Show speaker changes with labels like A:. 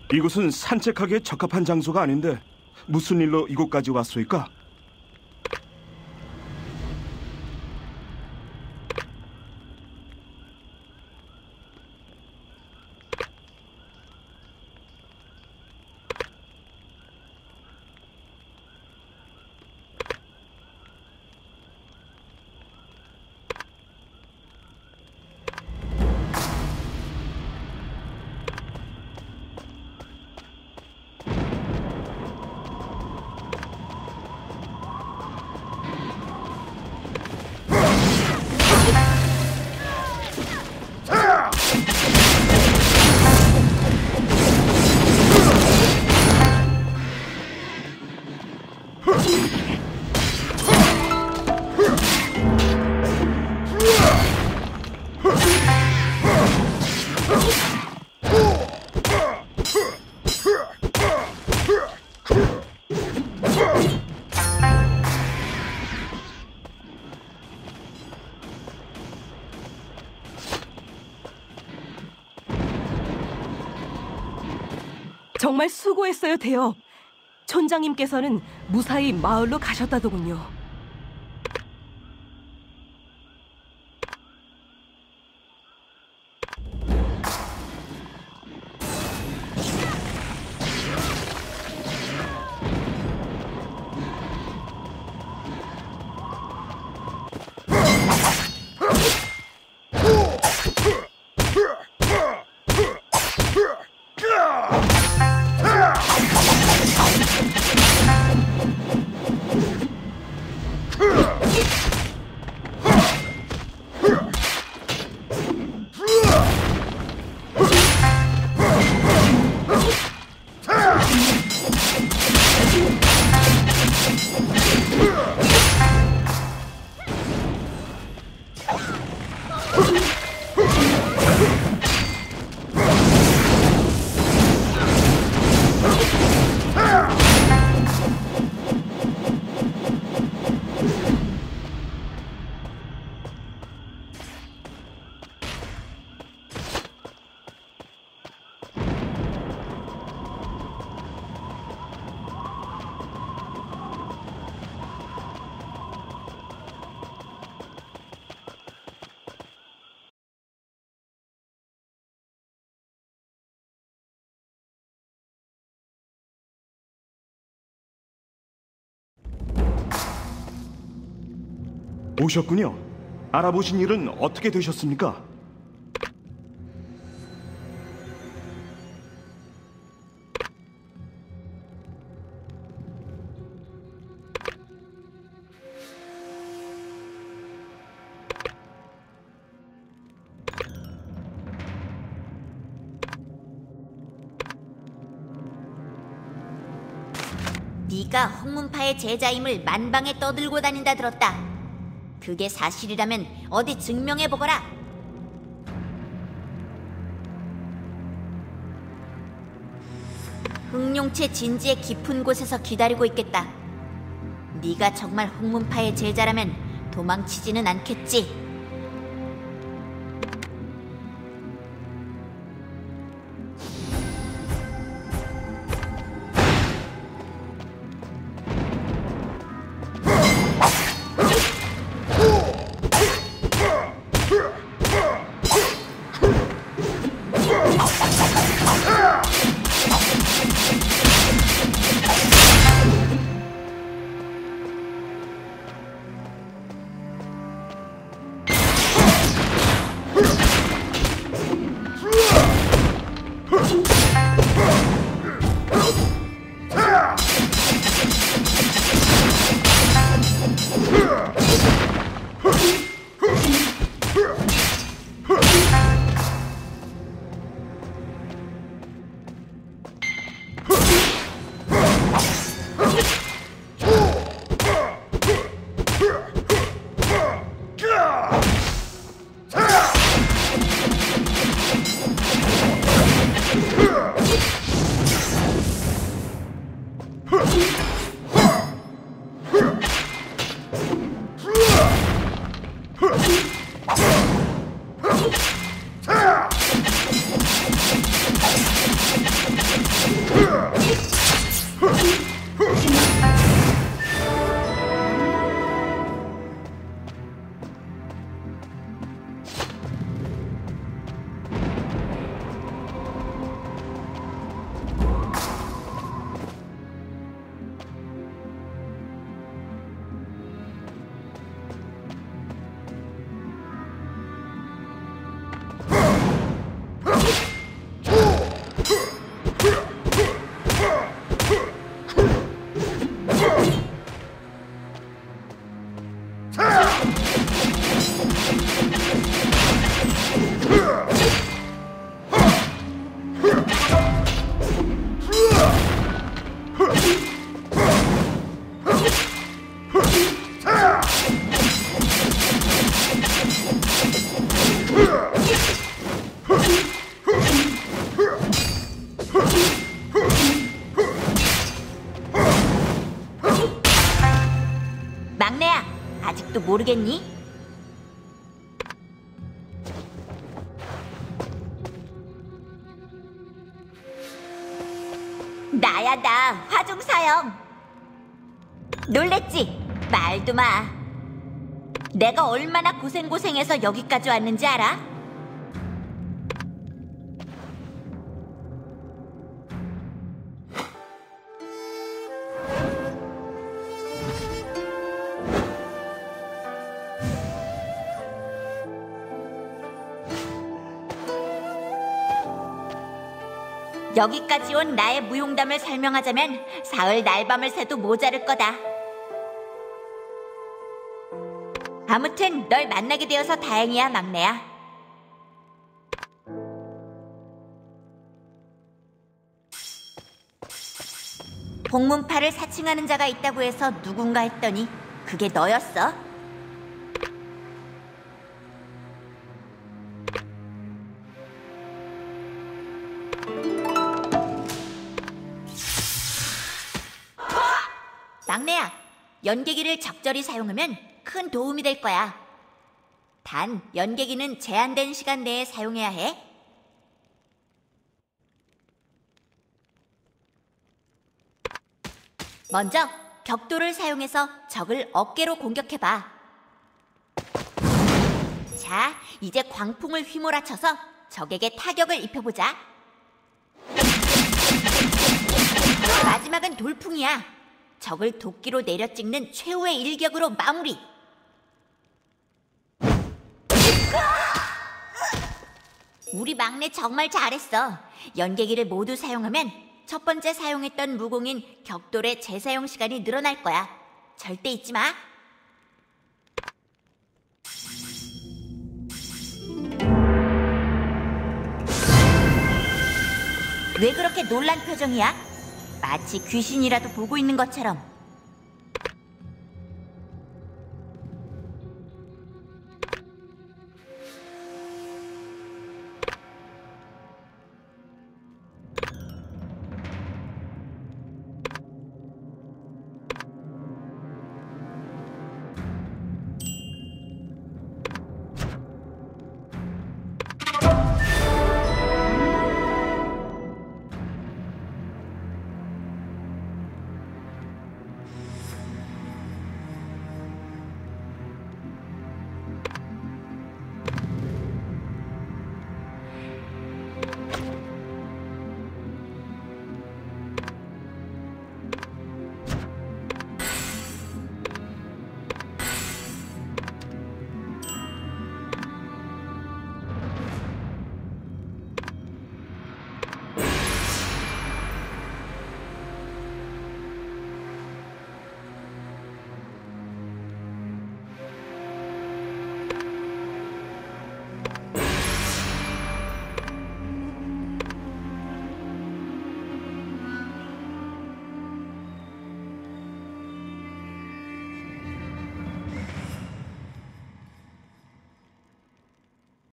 A: 이곳은 산책하기에 적합한 장소가 아닌데 무슨 일로 이곳까지 왔소이까?
B: 정말 수고했어요, 대여. 촌장님께서는 무사히 마을로 가셨다더군요.
A: 오셨군요. 알아보신 일은 어떻게 되셨습니까?
C: 네가 홍문파의 제자임을 만방에 떠들고 다닌다 들었다. 그게 사실이라면 어디 증명해보거라. 흑룡채 진지의 깊은 곳에서 기다리고 있겠다. 네가 정말 홍문파의 제자라면 도망치지는 않겠지. 있을지도 모르겠니? 나야, 나 화중사형. 놀랬지? 말도 마. 내가 얼마나 고생해서 여기까지 왔는지 알아? 여기까지 온 나의 무용담을 설명하자면 사흘 날밤을 새도 모자랄 거다. 아무튼 널 만나게 되어서 다행이야, 막내야. 홍문파를 사칭하는 자가 있다고 해서 누군가 했더니 그게 너였어. 막내야, 연계기를 적절히 사용하면 큰 도움이 될 거야. 단, 연계기는 제한된 시간 내에 사용해야 해. 먼저 격도를 사용해서 적을 어깨로 공격해봐. 자, 이제 광풍을 휘몰아쳐서 적에게 타격을 입혀보자. 마지막은 돌풍이야. 적을 도끼로 내려찍는 최후의 일격으로 마무리. 우리 막내 정말 잘했어. 연계기를 모두 사용하면 첫 번째 사용했던 무공인 격돌의 재사용 시간이 늘어날 거야. 절대 잊지 마. 왜 그렇게 놀란 표정이야? 마치 귀신이라도 보고 있는 것처럼.